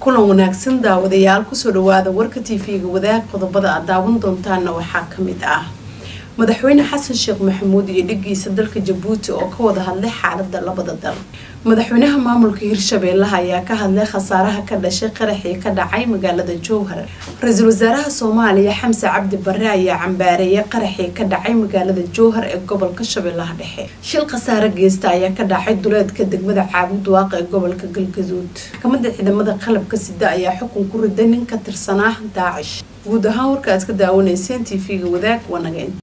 kulan wanaagsan daawadayaal ku soo dhawaada warka TV-ga wadaag qodobada aad daawan doontaan waxaa kamid ah madaxweyne xasan sheekh maxamuud iyo dhigiisa dalka Jabuuti oo ka wada hadlay xaaladda labada dal madaxweynaha maamulka Hirshabeelle ayaa ka hadlay khasaaraha ka dhashay qaraxii ka dhacay magaalada Jowhar ra'iisul wasaaraha Soomaaliya Xamse Cabdi Barre ayaa cambaareeyay qaraxii ka dhacay magaalada Jowhar ee gobolka Shabeellaha Dhexe shil khasaare geysta ayaa ka dhacay duleedka degmada Caabud Waaq ee gobolka Galgaduud kamida ciidamada qalabka sida ayaa xukun ku riday nin ka tirsanaa Daacish guud ahaan warka aad ka daawanayseen TV-ga wadaag wanaageen